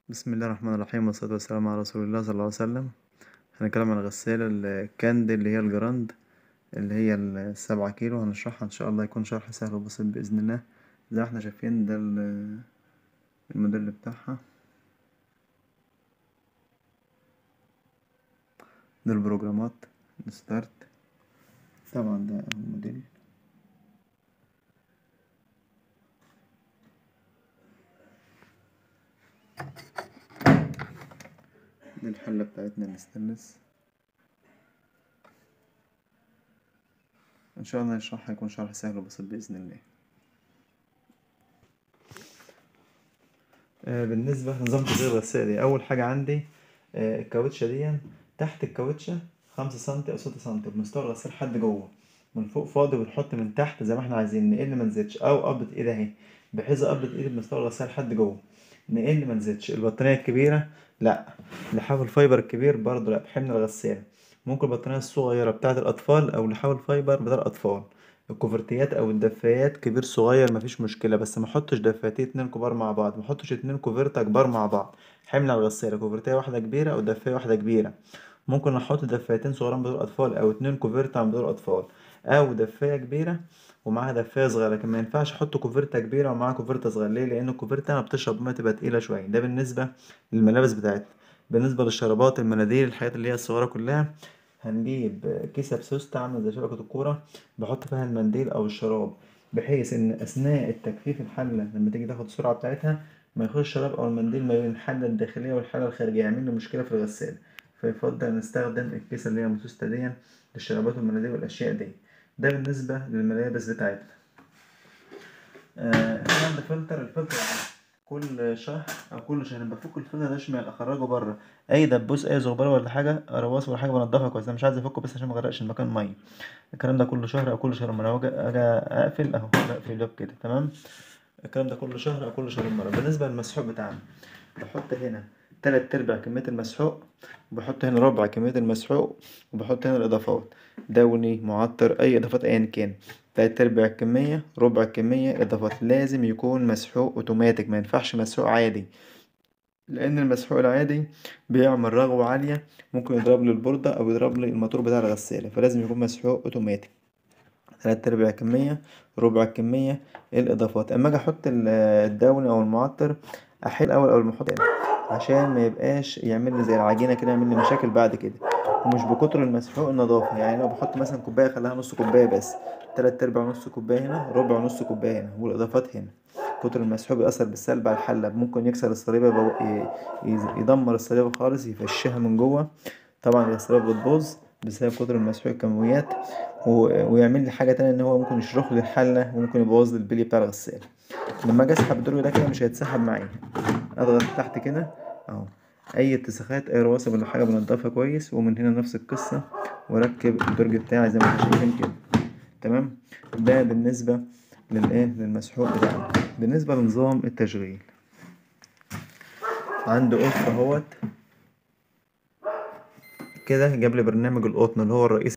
بسم الله الرحمن الرحيم، والصلاة والسلام على رسول الله صلى الله عليه وسلم. هنتكلم عن الغسالة الكاندي اللي هي الجراند، اللي هي ال7 كيلو. هنشرحها ان شاء الله، يكون شرح سهل وبسيط بإذن الله. زي ما احنا شايفين ده الموديل بتاعها، ده البروجرامات الستارت. طبعا ده الموديل، دي الحلة بتاعتنا الستانلس. ان شاء الله نشرحها يكون شرح سهل وبسيط بإذن الله. بالنسبة لنظام تشغيل الغسالة، أول حاجة عندي الكاوتشة دي. تحت الكاوتشة 5 سنتي أو 6 سنتي بمستوى الغسالة لحد جوه. من فوق فاضي، بنحط من تحت زي ما احنا عايزين، نقل منزلش أو قبضة إيد أهي، بحيث قبضة إيد بمستوى الغسالة لحد جوه، نقل منزلش. البطانية الكبيرة لأ، لحاف الفايبر الكبير برضه لأ، بحمل الغسالة. ممكن البطانية الصغيرة بتاعة الأطفال أو لحاف الفايبر بتاع الأطفال. الكوفرتيات او الدفايات كبير صغير مفيش مشكله، بس ما احطش دفايتين اتنين كبار مع بعض، ما احطش اتنين كوفرتا كبار مع بعض. حمل على الغساله كوفرتايه واحده كبيره او دفايه واحده كبيره. ممكن احط دفايتين صغيرين بدول اطفال او اتنين كوفرتا بدول اطفال، او دفايه كبيره ومعاها دفايه صغيره. لكن ما ينفعش احط كوفرتا كبيره ومعاها كوفرتا صغيره. ليه؟ لان الكوفرتا لما بتشرب ميه تبقى تقيله شويه. ده بالنسبه للملابس بتاعتنا. بالنسبه للشرابات، المناديل، الحاجات اللي هي الصغيره كلها، هنجيب كيسة بسوستة عاملة زي شبكة الكورة، بحط فيها المنديل أو الشراب، بحيث إن أثناء التجفيف الحلة لما تيجي تاخد السرعة بتاعتها ما يخش الشراب أو المنديل ما بين الحلة الداخلية والحلة الخارجية، يعمل له مشكلة في الغسالة. فيفضل نستخدم الكيسة اللي هي مسوستة دي للشرابات والمناديل والأشياء دي. ده بالنسبة للملابس بتاعتنا. في عندي فلتر. الفلتر كل شهر او كل شهرين بفك الفلتر ده شمال، اخرجه بره. اي دبوس، اي زغبره ولا حاجه، رواس ولا حاجه، بنضفها كويس. انا مش عايز افكه بس عشان ما اغرقش المكان ميه. الكلام ده كل شهر او كل شهر مره. اجي اقفل اهو، بقفل الباب كده تمام. الكلام ده كل شهر او كل شهرين مره. بالنسبه للمسحوق بتاعنا، بحط هنا 3/4 كمية المسحوق، وبحط هنا ربع كمية المسحوق، وبحط هنا الإضافات: دوني، معطر، أي إضافات أيا كان. 3/4 الكمية، ربع الكمية، إضافات. لازم يكون مسحوق أوتوماتيك، ما ينفعش مسحوق عادي، لأن المسحوق العادي بيعمل رغوة عالية، ممكن يضرب لي البوردة أو يضرب لي الموتور بتاع الغسالة. فلازم يكون مسحوق أوتوماتيك. 3/4 كمية، ربع الكمية، الإضافات. أما أجي أحط الداون أو المعطر، أحل الأول قبل ما أحط هنا، عشان ما يبقاش يعمل لي زي العجينة كده، يعمل لي مشاكل بعد كده. ومش بكتر المسحوق النظافة. يعني لو بحط مثلا كوباية خليها نص كوباية بس. 3/4 نص كوباية هنا، ربع نص كوباية هنا، والإضافات هنا. كتر المسحوق بيأثر بالسلب على الحلة، ممكن يكسر الصليبة، يدمر الصليبة خالص، يفشها من جوه. طبعا الغسالة بتبوظ بسبب كتر المسحوق الكمويات. ويعمل لي حاجة تانية، ان هو ممكن يشرخ لي الحلة، وممكن يبوظ لي البلي بتاع الغسالة. لما اجي اسحب الدرج ده كده مش هيتسحب معايا. اضغط تحت كده اهو. اي اتساخات، اي رواسب ولا حاجة بنضفها كويس. ومن هنا نفس القصة، واركب الدرج بتاعي زي ما احنا شايفين كده تمام. ده بالنسبة للمسحوق بتاعنا. بالنسبة لنظام التشغيل، عندي قط اهوت كده، جاب لي برنامج القطن اللي هو الرئيسي.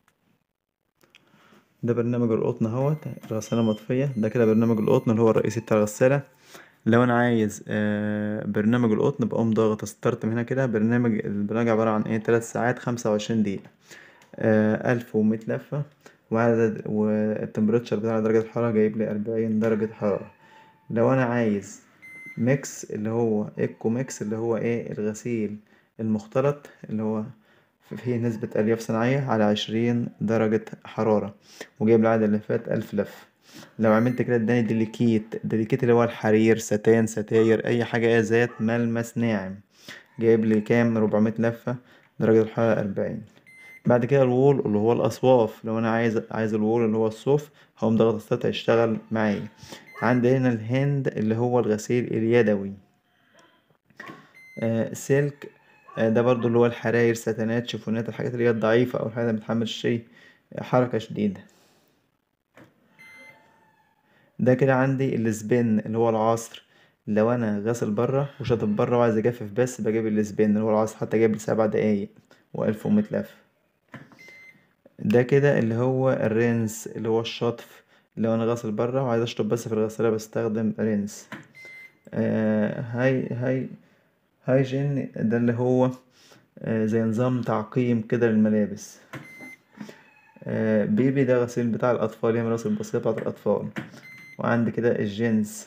ده برنامج القطن اهوت، الغسالة مطفية. ده كده برنامج القطن اللي هو الرئيسي بتاع الغسالة. لو انا عايز برنامج القطن، بقوم ضاغط ستارت من هنا كده. البرنامج عبارة عن 3 ساعات 25 دقيقة، 1100 لفة. والتمبريتشر بتاع درجة الحرارة جايب لي 40 درجة حرارة. لو انا عايز ميكس، اللي هو ايكو ميكس، اللي هو الغسيل المختلط، اللي هو فيه نسبة ألياف صناعية، على 20 درجة حرارة، وجايب العدد اللي فات 1000 لفة. لو عملت كده اداني ديليكيت اللي هو الحرير، ستان، ستاير، أي حاجة ذات ملمس ناعم. جايب لي كام؟ 400 لفة، درجة الحرارة 40. بعد كده الوول اللي هو الأصواف. لو أنا عايز الوول اللي هو الصوف، هقوم ضغط ستارت هيشتغل معايا. عندي هنا الهند اللي هو الغسيل اليدوي. سلك، ده برضو اللي هو الحراير، ستانات، شيفونات، الحاجات اللي هي الضعيفة أو الحاجات اللي متحملش شيء حركة شديدة. ده كده عندي السبين اللي هو العصر. لو أنا غاسل برا وشاطب برا وعايز أجفف بس، بجيب السبين اللي هو العصر، حتى جايب لي 7 دقايق و1100 لفة. ده كده اللي هو الرنس اللي هو الشطف. لو أنا غاسل برا وعايز أشطف بس في الغسالة، بستخدم رنس. هاي هايجين ده اللي هو زي نظام تعقيم كده للملابس. بيبي ده غسيل بتاع الأطفال، يعني ملابس البسيطة بتاعت الأطفال. وعندي كده الجينز،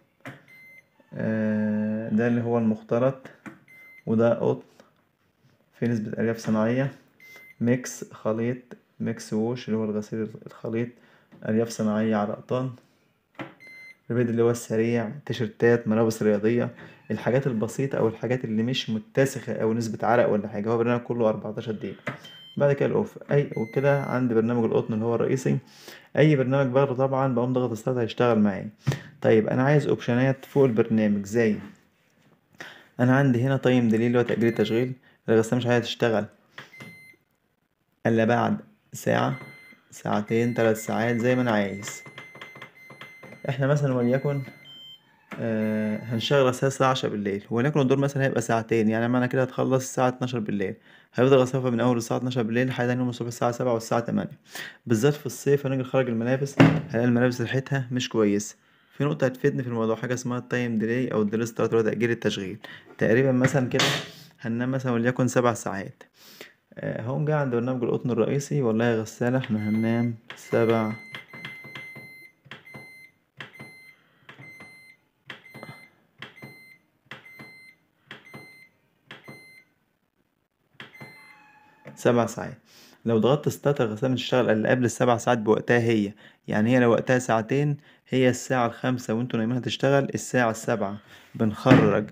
ده اللي هو المختلط. وده قطن في نسبة ألياف صناعية. ميكس خليط، ميكس ووش اللي هو الغسيل الخليط، ألياف صناعية على قطن. البيض اللي هو السريع، تيشرتات، ملابس رياضية، الحاجات البسيطة أو الحاجات اللي مش متسخة أو نسبة عرق ولا حاجة. هو برنامج كله 14 دقيقة. بعد كده الأوف وكده عندي برنامج القطن اللي هو الرئيسي. أي برنامج باخده طبعا بقوم ضغط ستارت هيشتغل معايا. طيب أنا عايز أوبشنات فوق البرنامج زي أنا عندي هنا تايم ديلي اللي هو تأجيل التشغيل. الغسالة مش هتشتغل إلا بعد ساعة، ساعتين، 3 ساعات زي ما أنا عايز. احنا مثلا وليكن هنشغل غسالة الساعة 10 بالليل، ولكن الدور مثلا هيبقى ساعتين، يعني معنى كده هتخلص الساعة 12 بالليل. هيفضل غسالة من أول الساعة 12 بالليل لحد تاني يوم الصبح الساعة 7 والساعة 8. بالذات في الصيف هنيجي نخرج الملابس هنلاقي الملابس ريحتها مش كويسة. في نقطة هتفيدني في الموضوع، حاجة اسمها التايم ديلي أو الديلي ستارت اللي هو تأجيل التشغيل. تقريبا مثلا كده هننام مثلا وليكن 7 ساعات. هقوم جاي عند برنامج القطن الرئيسي، والله يا غسالة احنا هننام 7 ساعات. لو ضغطت ستارت الغسالة مش هتشتغل إلا قبل ال7 ساعات بوقتها هي. يعني هي لو وقتها ساعتين، هي الساعة 5 وانتوا نايمين هتشتغل الساعة 7. بنخرج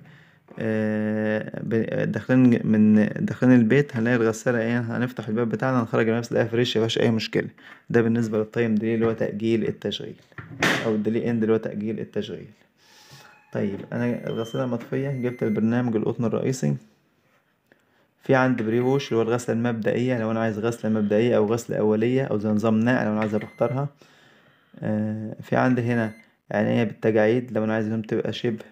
داخلين البيت هنلاقي الغسالة ايه، هنفتح الباب بتاعنا هنخرج الملابس نلاقيها فريش مفيهاش أي مشكلة. ده بالنسبة للتايم ديلي اللي هو تأجيل التشغيل، أو الديلي اند اللي هو تأجيل التشغيل. طيب أنا الغسالة مطفية، جبت البرنامج القطن الرئيسي. في عندي بري ووش اللي هو الغسلة المبدئية لو أنا عايز غسلة مبدئية أو غسلة أولية أو زي نظام نقع لو أنا عايز بختارها. في عندي هنا عناية بالتجاعيد لو أنا عايز الهدوم تبقى شبه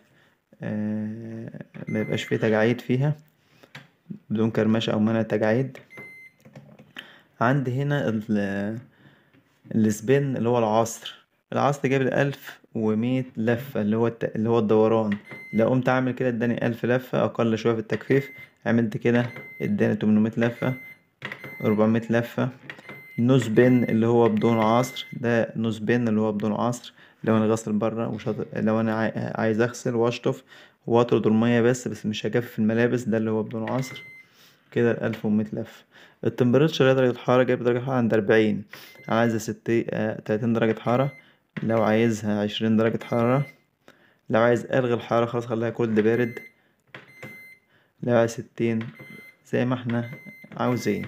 ما يبقاش فيه تجاعيد فيها، بدون كرمشة أو منع تجاعيد. عندي هنا السبين اللي هو العصر جايب 1100 لفة اللي هو الدوران. لو قمت أعمل كده اداني 1000 لفة، أقل شوية في التجفيف. عملت كده اداني 800 لفة، 400 لفة. نوز بين اللي هو بدون عصر، ده نوز بين اللي هو بدون عصر. لو انا غسل بره لو انا عايز اغسل واشطف واطرد المية بس مش هجفف الملابس، ده اللي هو بدون عصر. كده 1100 لفة. التمبريتشر هي درجة حرارة، جايب درجة حرارة عند 40. عايزة 30 درجة حرارة. لو عايزها 20 درجة حرارة. لو عايز ألغي الحرارة خلاص خليها كولد بارد. لو عايز 60، زي ما احنا عاوزين.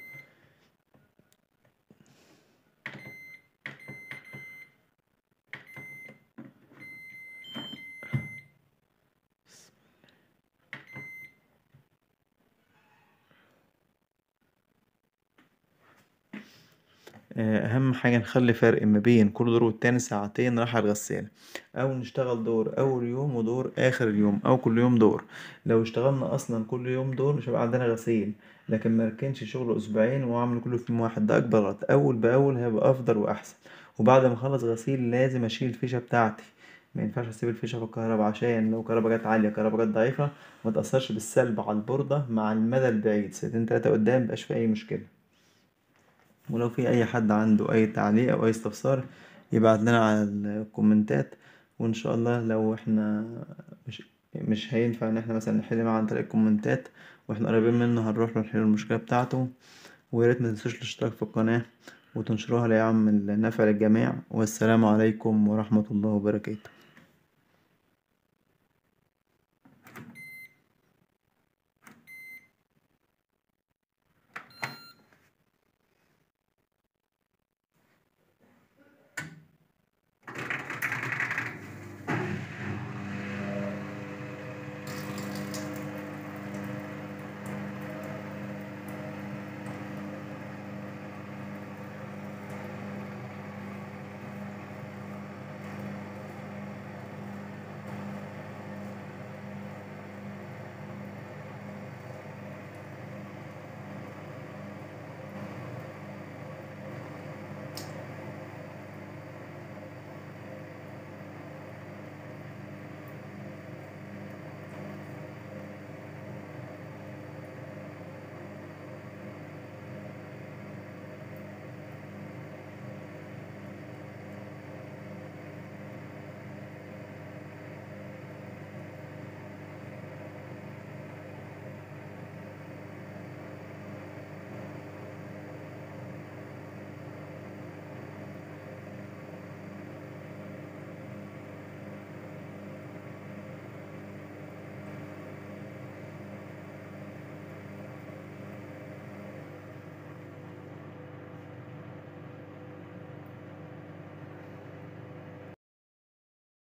اهم حاجة نخلي فرق ما بين كل دور والتاني ساعتين راحة الغسالة، او نشتغل دور اول يوم ودور اخر اليوم او كل يوم دور. لو اشتغلنا اصلا كل يوم دور مش هيبقى عندنا غسيل. لكن مركنش شغل اسبوعين واعمل كله في يوم واحد، ده اكبر غلط. اول باول هيبقى افضل واحسن. وبعد ما اخلص غسيل لازم اشيل الفيشة بتاعتي. ما ينفعش اسيب الفيشة في الكهرباء، عشان لو كهرباء جت عالية كهرباء جت ضعيفة ما تأثرش بالسلب على البوردة مع المدى البعيد، سنتين تلاتة قدام مبقاش في اي مشكلة. ولو في اي حد عنده اي تعليق او اي استفسار يبعت لنا على الكومنتات. وان شاء الله لو احنا مش مش هينفع ان احنا مثلا نحل معاه عن طريق الكومنتات واحنا قريبين منه هنروح له نحل المشكلة بتاعته. ويا ريت ما تنسوش الاشتراك في القناة وتنشروها ليعم النفع للجميع. والسلام عليكم ورحمة الله وبركاته.